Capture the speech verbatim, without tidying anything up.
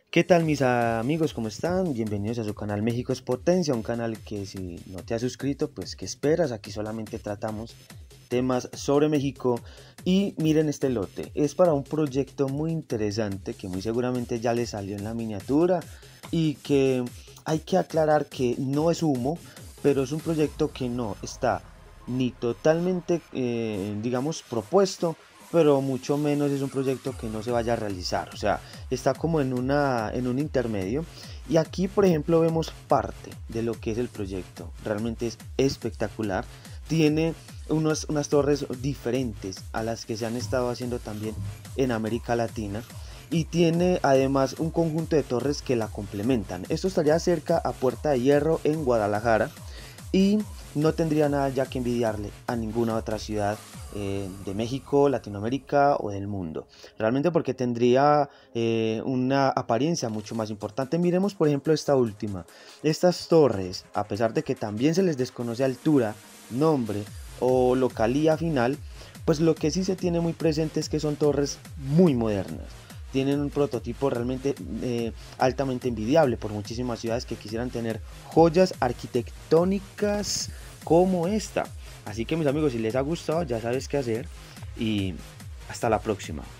¿Qué tal mis amigos? ¿Cómo están? Bienvenidos a su canal México es Potencia, un canal que si no te has suscrito, pues ¿qué esperas? Aquí solamente tratamos temas sobre México y miren este lote, es para un proyecto muy interesante que muy seguramente ya le salió en la miniatura y que hay que aclarar que no es humo, pero es un proyecto que no está ni totalmente, eh, digamos, propuesto, pero mucho menos es un proyecto que no se vaya a realizar, o sea, está como en, una, en un intermedio. Y aquí, por ejemplo, vemos parte de lo que es el proyecto. Realmente es espectacular. Tiene unos, unas torres diferentes a las que se han estado haciendo también en América Latina. Y tiene además un conjunto de torres que la complementan. Esto estaría cerca a Puerta de Hierro en Guadalajara y no tendría nada ya que envidiarle a ninguna otra ciudad eh, de México, Latinoamérica o del mundo. Realmente porque tendría eh, una apariencia mucho más importante. Miremos por ejemplo esta última. Estas torres, a pesar de que también se les desconoce altura, nombre o localía final, pues lo que sí se tiene muy presente es que son torres muy modernas. Tienen un prototipo realmente eh, altamente envidiable por muchísimas ciudades que quisieran tener joyas arquitectónicas como esta. Así que mis amigos, si les ha gustado, ya sabes qué hacer y hasta la próxima.